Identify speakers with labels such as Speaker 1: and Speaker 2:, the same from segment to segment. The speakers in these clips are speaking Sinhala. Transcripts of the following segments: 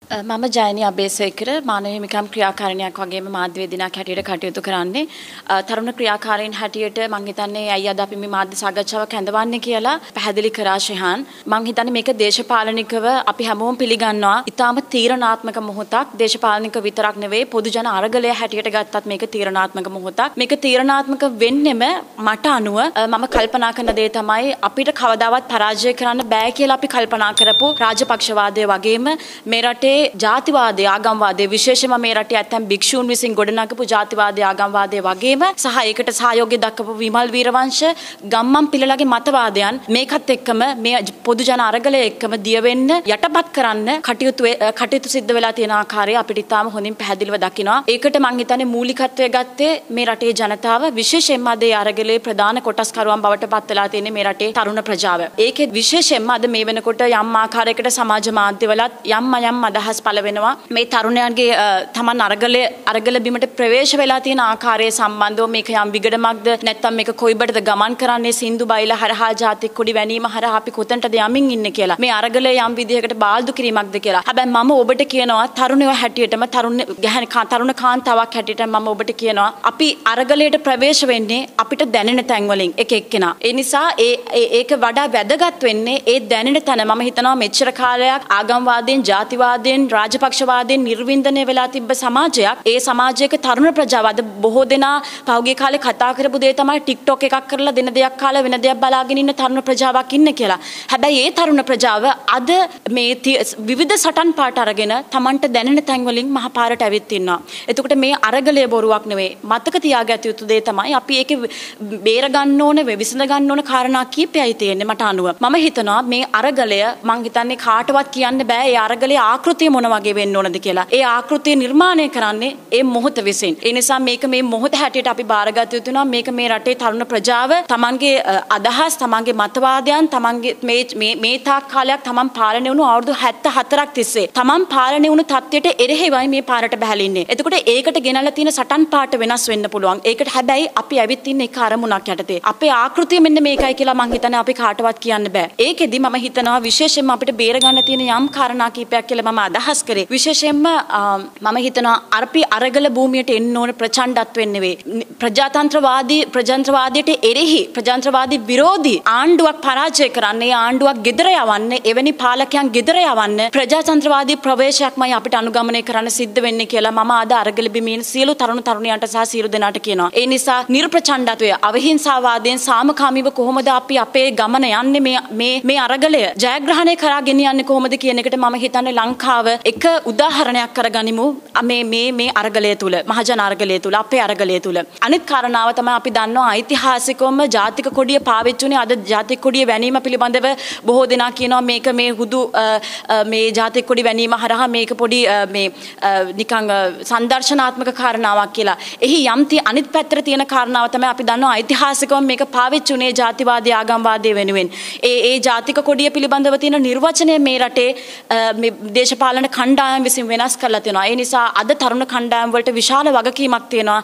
Speaker 1: මම ජයනි අබේසේකර මානව හිමිකම් ක්‍රියාකාරිණියක් වගේම මාධ්‍ය වේදිකාවක් හැටියට කටයුතු කරන්නේ. තරුණ ක්‍රියාකාරීන් හැටියට මම හිතන්නේ අයි අද අපි මේ මාධ්‍ය සාකච්ඡාවක් ඇඳවන්නේ කියලා පැහැදිලි කරා ශිහාන්. මම හිතන්නේ මේක දේශපාලනිකව අපි හැමෝම පිළිගන්නවා. ඊටාම තීරණාත්මක මොහොතක්. දේශපාලනික විතරක් නෙවෙයි පොදු ජන අරගලය හැටියට ගත්තත් මේක තීරණාත්මක මොහොතක්. මේක තීරණාත්මක වෙන්නෙම මට අනුව මම කල්පනා කරන දේ තමයි අපිට කවදාවත් පරාජය කරන්න බෑ කියලා අපි කල්පනා කරපු රාජපක්ෂවාදය වගේම මේ රටේ ජාතිවාදය ආගම්වාදය විශේෂයෙන්ම මේ රටේ ඇතැම් භික්ෂූන් විසින් ගොඩනගපු ජාතිවාදය ආගම්වාදය වගේම සහ ඒකට සහයෝගය දක්වපු විමල් වීරවංශ ගම්මන් පිළලගේ මතවාදයන් මේකත් එක්කම මේ පොදු ජන අරගලය එක්කම දිය වෙන්න යටපත් කරන්න කටයුතු සිද්ධ වෙලා තියෙන ආකාරය අපිට ඉතාම හොඳින් පැහැදිලිව දකිනවා. ඒකට මම හිතන්නේ මූලිකත්වය ගත්තේ මේ රටේ ජනතාව විශේෂයෙන්ම අද අරගලයේ ප්‍රධාන කොටස්කරුවන් බවට පත් වෙලා තියෙන මේ රටේ තරුණ ප්‍රජාව. ඒකේ විශේෂයෙන්ම අද මේ වෙනකොට යම් ආකාරයකට සමාජ මාධ්‍යවලත් යම් අදහස් පළ වෙනවා මේ තරුණයන්ගේ තමන් අරගල බිමට ප්‍රවේශ වෙලා තියෙන ආකාරය සම්බන්ධව මේක යම් විගඩමක්ද නැත්නම් මේක කොයිබටද ගමන් කරන්නේ සින්දු බයිලා හරහා ජාතික කොඩි වැනීම හරහා අපි කොතනටද යමින් ඉන්නේ කියලා මේ අරගලය යම් විදිහකට බාල්දු කිරීමක්ද කියලා. හැබැයි මම ඔබට කියනවා තරුණයෝ හැටියටම තරුණ කාන්තාවක් හැටියට මම ඔබට කියනවා අපි අරගලයට ප්‍රවේශ වෙන්නේ අපිට දැනෙන තැන් වලින් එක එක්කෙනා. ඒ නිසා ඒක වඩා වැදගත් වෙන්නේ ඒ දැනෙන තැන. මම හිතනවා මෙච්චර කාලයක් ආගම්වාදයෙන් ජාතිවාදයෙන් රාජපක්ෂවාදයෙන් නිර්වින්දනය වෙලා තිබ්බ සමාජයක් ඒ සමාජයක තරුණ ප්‍රජාව අද බොහෝ දෙනා පහුගිය කාලේ කතා කරපු දේ තමයි TikTok එකක් කරලා දෙන දෙයක් කාලා වෙන දෙයක් බලාගෙන ඉන්න තරුණ ප්‍රජාවක් ඉන්න කියලා. හැබැයි ඒ තරුණ ප්‍රජාව අද මේ විවිධ සටන් පාට අරගෙන Tamanට දැනෙන තැන් වලින් මහ පාරට ඇවිත් ඉන්නවා. එතකොට මේ අරගලය බොරුවක් නෙවෙයි. මතක තියාගත යුතු දේ තමයි අපි ඒකේ බේර ගන්න ඕන විසඳ ගන්න ඕන කාරණා කීපයයි තියෙන්නේ මට අනුව. මම හිතනවා මේ අරගලය මං හිතන්නේ කාටවත් කියන්න බෑ ඒ අරගලයේ ආකෘතිය මොන වගේ වෙන්න ඕනද කියලා. ඒ ආකෘතිය නිර්මාණය කරන්නේ ඒ මොහොත විසින්. ඒ නිසා මේක මේ මොහොත හැටියට අපි බාරගත යුතු වෙනවා. මේක මේ රටේ තරුණ ප්‍රජාව තමන්ගේ අදහස්, තමන්ගේ මතවාදයන්, තමන්ගේ මේ තාක් කාලයක් තමන් පාලනය වුණු අවුරුදු 74ක් තිස්සේ තමන් පාලනය වුණු තත්ත්වයට එරෙහිවයි මේ පාරට බහැලා ඉන්නේ. එතකොට ඒකට ගෙනල්ලා තියෙන සටන් පාට වෙනස් වෙන්න පුළුවන්. ඒකට හැබැයි අපි ඇවිත් ඉන්නේ එක අරමුණක් යටතේ. අපේ ආකෘතිය මෙන්න මේකයි කියලා මං හිතන්නේ අපි කාටවත් කියන්න බෑ. ඒකෙදි මම හිතනවා විශේෂයෙන්ම අපිට බේර ගන්න තියෙන යම් කාරණා කීපයක් කියලා මම අදහස් කරේ. විශේෂයෙන්ම මම හිතනවා අපි අරගල භූමියට එන්න ඕන ප්‍රචණ්ඩත්වෙන් නෙවෙයි. ප්‍රජාතන්ත්‍රවාදයට එරෙහි ප්‍රජාතන්ත්‍රවාදී විරෝධී ආණ්ඩුවක් පරාජය කරන්න, ඒ ආණ්ඩුවක් ගෙදර යවන්න, එවැනි පාලකයන් ගෙදර යවන්න ප්‍රජාතන්ත්‍රවාදී ප්‍රවේශයක්මයි අපිට අනුගමනය කරන්න සිද්ධ වෙන්නේ කියලා මම අද අරගල බිමේ සියලු තරුණ තරුණියන්ට සහ සියලු දෙනාට කියනවා. ඒ නිසා නිර්ප්‍රචණ්ඩත්වය අවිහිංසාවාදයෙන් සාමකාමීව කොහොමද අපි අපේ ගමන යන්නේ මේ අරගලය ජයග්‍රහණය කරා ගෙනියන්නේ කොහොමද කියන එකට මම හිතන්නේ ලංකාව එක උදාහරණයක් කරගනිමු මේ අරගලය තුල, මහජන අරගලය තුල, අපේ අරගලය තුල. අනිත් කාරණාව තමයි අපි දන්නවා ඓතිහාසිකවම ජාතික කොඩිය පාවිච්චි වුණේ අද ජාතික කොඩිය වැනීම පිළිබඳව බොහෝ දෙනා කියනවා මේක මේ හුදු මේ ජාතික කොඩි වැනීම හරහා මේක පොඩි නිකන් සංදර්ශනාත්මක කාරණාවක් කියලා. එහි යම් අනිත් පැත්තට තියෙන කාරණාව තමයි අපි දන්නවා ඓතිහාසිකවම මේක පාවිච්චි වුණේ ජාතිවාදී ආගම්වාදයේ වෙනුවෙන්. ඒ ජාතික කොඩිය පිළිබඳව තියෙන නිර්වචනය මේ රටේ මේ දේශපාලන කණ්ඩායම් විසින් වෙනස් කරලා තියෙනවා. ඒ නිසා අද තරුණ කණ්ඩායම් වලට විශාල වගකීමක් තියෙනවා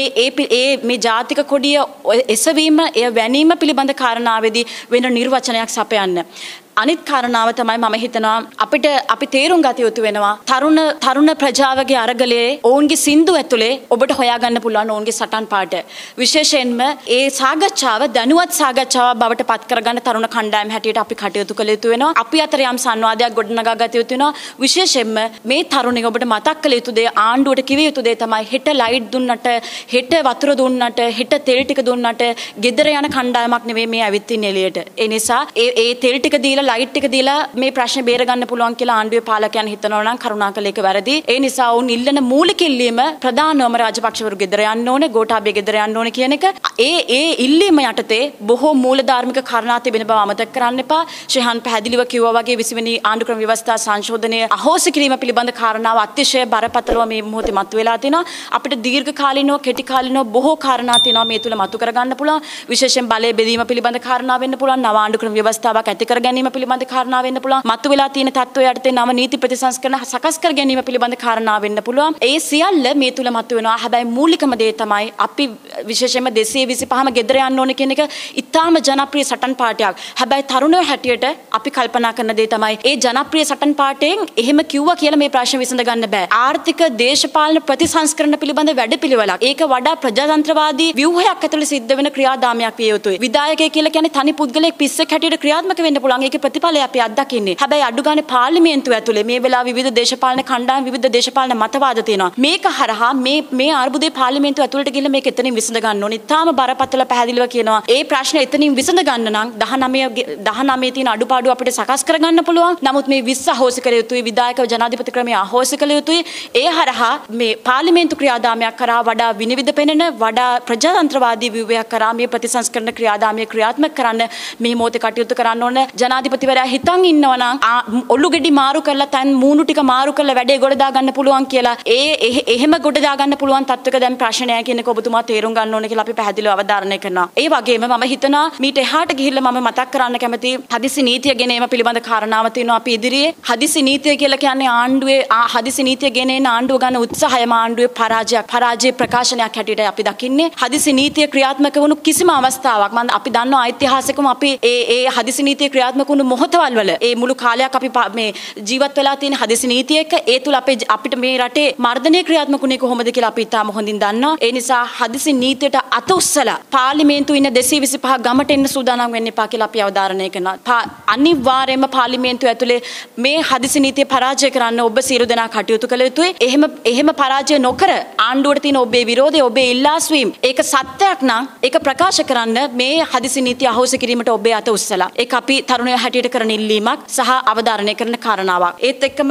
Speaker 1: මේ ජාතික කොඩිය එසවීම, එය වැනීම පිළිබඳ කාරණාවේදී වෙන නිර්වචනයක් සපයන්න. අනිත් කාරණාව තමයි මම හිතනවා අපි තේරුම් ගත යුතු වෙනවා තරුණ ප්‍රජාවගේ අරගලයේ ඔවුන්ගේ සින්දු ඇතුලේ ඔබට හොයාගන්න පුළුවන් ඔවුන්ගේ සටන් පාට. විශේෂයෙන්ම ඒ සාකච්ඡාව දැනුවත් සාකච්ඡාවක් බවට පත් කරගන්න තරුණ කණ්ඩායම් හැටියට අපි කටයුතු කළ යුතු වෙනවා. අපි අතර යම් සංවාදයක් ගොඩනගා ගත යුතු වෙනවා. විශේෂයෙන්ම මේ තරුණිය ඔබට මතක් කළ යුතු දේ, ආණ්ඩුවට කිව යුතු දේ තමයි හෙට ලයිට් දුන්නට, හෙට වතුර දුන්නට, හෙට තෙල් ටික දුන්නට ගෙදර යන කණ්ඩායමක් නෙවෙයි මේ ඇවිත් ඉන්නේ එළියට. ඒ නිසා ඒ තෙල් ටික දීලා ලයිට් ටික දීලා මේ ප්‍රශ්නේ බේර ගන්න පුළුවන් කියලා ආණ්ඩුවේ පාලකයන් හිතනවා නම් කරුණාකරලා ඒක වැරදි. ඒ නිසා වුන් ඉල්ලන මූලික ඉල්ලීම ප්‍රධානවම රාජපක්ෂවරු ගෙදර යන්න ඕනේ, ගෝඨාභය ගෙදර යන්න ඕනේ කියන එක. ඒ ඉල්ලීම යටතේ බොහෝ මූලධාර්මික කාරණා තිබෙන බව අමතක කරන්න එපා. ශිහාන් පැහැදිලිව කිව්වා වගේ 20 වෙනි ආණ්ඩුක්‍රම ව්‍යවස්ථා සංශෝධනය අහෝසි කිරීම පිළිබඳ කාරණාව අතිශය බරපතලව මේ මොහොතේ මතුවලා තිනවා. අපිට දීර්ඝ කාලිනව, කෙටි කාලිනව බොහෝ කාරණා තියෙනවා මේ තුල මතු කර ගන්න පුළුවන්. විශේෂයෙන් බලය බෙදීම පිළිබඳ කාරණා වෙන්න පුළුවන්. නව ආණ්ඩුක්‍රම ව්‍යවස්ථාවක් ඇති කර ගැනීම පිළිබඳ කාරණා වෙන්න පුළුවන්. මතුවලා තියෙන තත්ත්වය යටතේ නව නීති ප්‍රතිසංස්කරණ සකස් කර ගැනීම පිළිබඳ කාරණා වෙන්න පුළුවන්. ඒ සියල්ල මේ තුල මතුවෙනවා. හැබැයි මූලිකම දේ තමයි අපි විශේෂයෙන්ම 225ම ගෙදර යන්න ඕන කියන එක ඉතාම ජනප්‍රිය සටන් පාඨයක්. හැබැයි තරුණයෝ හැටියට අපි කල්පනා කරන දේ තමයි ඒ ජනප්‍රිය සටන් පාඨයෙන් එහෙම කිව්වා කියලා මේ ප්‍රශ්න විසඳ ගන්න බෑ. ආර්ථික දේශපාලන ප්‍රතිසංස්කරණ පිළිබඳ වැඩපිළිවෙලක්. ඒක වඩා ප්‍රජාතන්ත්‍රවාදී ව්‍යුහයක් ඇතුළේ සිද්ධ වෙන ක්‍රියාදාමයක් විය යුතුයි. විධායකයෙක් කියලා කියන්නේ තනි පුද්ගලයෙක් පිස්සෙක් හැටියට ක්‍රියාත්මක වෙන්න පුළුවන්. ඒකේ ප්‍රතිඵලය අපි අත්දකින්නේ. හැබැයි අඩු ගානේ පාර්ලිමේන්තුව ඇතුලේ මේ වෙලාවේ විවිධ දේශපාලන කණ්ඩායම් විවිධ දේශපාලන මතවාද තියෙනවා. මේක හරහා මේ අර්බුදේ පාර්ලිමේන්තුව ඇතුළට ගිහිල්ලා මේක එතනින් විසඳ ගන්න ඕනේ. තාම බරපතල පැහැදිලිව කියනවා. ඒ ප්‍රශ්න එතනින් විසඳ ගන්න නම් 19 තියෙන අඩුපාඩු අපිට සකස් කර ගන්න පුළුවන්. නමුත් මේ 20 අහෝසි කළ යුතුයි. විධායක ජනාධිපති ක්‍රමය අහෝසි කළ යුතුයි. ඒ හරහා මේ පාර්ලිමේන්තු ක්‍රියාදාමයක් කරා වඩා විනිවිද පෙනෙන වඩා ප්‍රජාතන්ත්‍රවාදී ව්‍යුහයක් කරා මේ ප්‍රතිසංස්කරණ ක්‍රියාදාමය ක්‍රියාත්මක කරන්න මේ මොහොතේ කටයුතු කරන්න ඕන. ජනාධිපතිවරයා හිතන් ඉන්නවා නම් ඔල්ලු ගෙඩි මාරු කරලා තන් මූණු ටික මාරු කරලා වැඩේ ගොඩ දා ගන්න පුළුවන් කියලා. එහෙම ගොඩ දා ගන්න පුළුවන් තත්ත්වක දැන් ප්‍රශ්නයක් කියන එක ඔබතුමා තේරුම් ගන්න ඕන කියලා අපි පැහැදිලිව අවධාරණය කරනවා. ඒ වගේම මම හිතනවා මීට එහාට ගිහිල්ලා මම මතක් කරන්න කැමති හදිසි නීතිය ගෙනීම පිළිබඳ කාරණාව තියෙනවා අපි ඉදිරියේ. හදිසි නීතිය කියලා කියන්නේ ආණ්ඩුවේ හදිසි නීතිය ගෙනෙන ආණ්ඩුව ගන්න උත්සාහයම ආණ්ඩුවේ පරාජය ප්‍රකාශනයක් හැටියට අපි දකින්නේ. හදිසි නීතිය ක්‍රියාත්මක වුණු කිසිම අවස්ථාවක් අපි දන්නවා ඓතිහාසිකවම අපි ඒ හදිසි නීතිය ක්‍රියාත්මක වුණු මොහොතවල් වල ඒ මුළු කාලයක් අපි මේ ජීවත් වෙලා තියෙන හදිසි නීතිය එක්ක ඒ තුල අපිට මේ රටේ මර්ධනය ක්‍රියාත්මක වුණේ කොහොමද කියලා අපි ඉතාම හොඳින් දන්නවා. ඒ නිසා හදිසි නීතියට අත උස්සලා පාර්ලිමේන්තුවේ ඉන්න 225 ගමට එන්න සූදානම් වෙන්න එපා කියලා අපි අවධාරණය කරනවා. අනිවාර්යයෙන්ම පාර්ලිමේන්තුව ඇතුලේ මේ හදිසි නීතිය පරාජය කරන්න ඔබ සියලු දෙනා කටයුතු කළ යුතුයි. එහෙම පරාජය නොකර ආණ්ඩුවට තියෙන ඔබේ විරෝධය ඔබේ ඉල්ලාස්වීම් ඒක සත්‍යයක් නම් ඒක ප්‍රකාශ කරන්න මේ හදිසි නීතිය අහෝසි කිරීමට ඔබේ අත උස්සලා. ඒක අපි තරුණයෝ හැටියට කරන ඉල්ලීමක් සහ අවධාරණය කරන කාරණාවක්. ඒත් එක්කම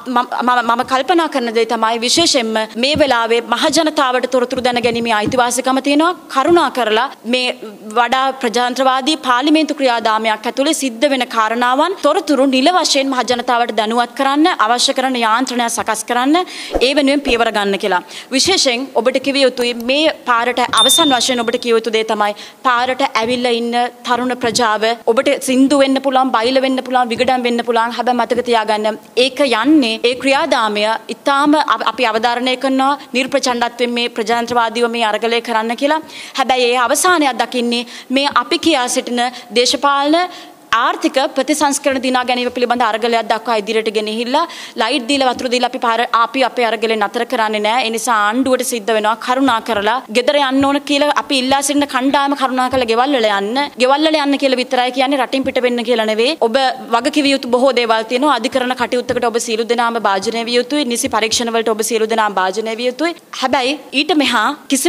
Speaker 1: මම කල්පනා කරන දේ තමයි විශේෂයෙන්ම මේ වෙලාවේ මහ ජනතාවට තොරතුරු දැන ගැනීමේ අයිතිවාසිකම තියෙනවා. කරුණා කරලා මේ වඩා ප්‍රජාතන්ත්‍රවාදී පාර්ලිමේන්තු ක්‍රියාදාමයක් ඇතුලේ සිද්ධ වෙන කාරණාවන් තොරතුරු නිල වශයෙන් මහ ජනතාවට දැනුවත් කරන්න අවශ්‍ය කරන යාන්ත්‍රණය සකස් කරන්න ඒ වෙනුවෙන් පියවර ගන්න කියලා. විශේෂයෙන් ඔබට කිව යුතුයි මේ පාරට අවසන් වශයෙන් ඔබට කිව යුතු දේ තමයි පාරට ඇවිල්ලා ඉන්න තරුණ ප්‍රජාව ඔබට සින්දු වෙන්න පුළුවන් බයිල වෙන්න පුළුවන් විගඩම් වෙන්න පුළුවන්. හැබැයි මතක තියාගන්න ඒක යන්නේ ඒ ක්‍රියාදාමය ඊටාම අපි අවධාරණය කරනවා නිර්ප්‍රචණ්ඩත්වයෙන් මේ ප්‍රජාතන්ත්‍රවාදීව මේ අරගලය කරන්න කියලා. හැබැයි ඒ අවසානයක් දකින්නේ මේ අපි කියා සිටින දේශපාලන ආර්ථික ප්‍රතිසංස්කරණ දිනා ගැනීම පිළිබඳ අරගලයක් දක්වා ඉදිරියට ගෙනහිල්ලා ලයිට් දීලා වතුර දීලා අපි අපේ අරගලේ නතර කරන්නේ නැහැ. ඒ නිසා ආණ්ඩුවට සිද්ධ වෙනවා කරුණා කරලා ගෙදර යන්න ඕන කියලා අපි ඉල්ලා සිටින කණ්ඩායම කරුණා කරලා ගෙවල් වල යන්න. ගෙවල් වල යන්න කියලා විතරයි කියන්නේ රටින් පිට වෙන්න කියලා නෙවෙයි. ඔබ වගකිව යුතු බොහෝ දේවල් තියෙනවා. අධිකරණ කටයුත්තකට ඔබ සියලු දෙනාම භාජනය විය යුතුයි. නිසි පරීක්ෂණ වලට ඔබ සියලු දෙනාම භාජනය විය යුතුයි. හැබැයි ඊට මෙහා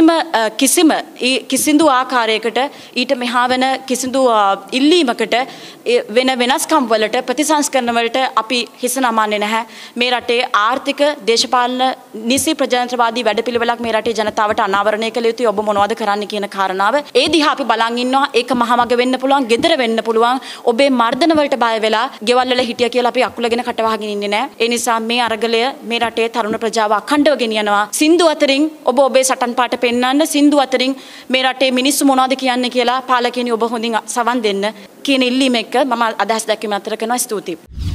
Speaker 1: කිසිදු ආකාරයකට ඊට මෙහා වෙන කිසිදු ඉල්ලීමකට වෙන වෙනස්කම් වලට ප්‍රතිසංස්කරණ වලට අපි හිස නමන්නේ නැහැ. මේ රටේ ආර්ථික දේශපාලන නිසි ප්‍රජාතන්ත්‍රවාදී වැඩපිළිවෙලක් මේ රටේ ජනතාවට අනාවරණය කළ යුතුයි. ඔබ මොනවද කරන්න කියන කාරණාව ඒ දිහා අපි බලන් ඉන්නවා. ඒක මහමග වෙන්න පුළුවන්, gedara වෙන්න පුළුවන්. ඔබේ මර්ධන වලට බය වෙලා ගෙවල් වල හිටියා කියලා අපි අකුලගෙන කටවහගෙන ඉන්නේ නැහැ. ඒ නිසා මේ අරගලය මේ රටේ තරුණ ප්‍රජාව අඛණ්ඩව ගෙනියනවා. සින්දු අතරින් ඔබ ඔබේ සටන් පාට පෙන්වන්න, සින්දු අතරින් මේ රටේ මිනිස්සු මොනවද කියන්නේ කියලා පාලකයනි ඔබ හොඳින් සවන් දෙන්න කියන ඉල්ලීම එක්ක මම අදහස් දැක්වීම අතර කරනවා. ස්තුතියි.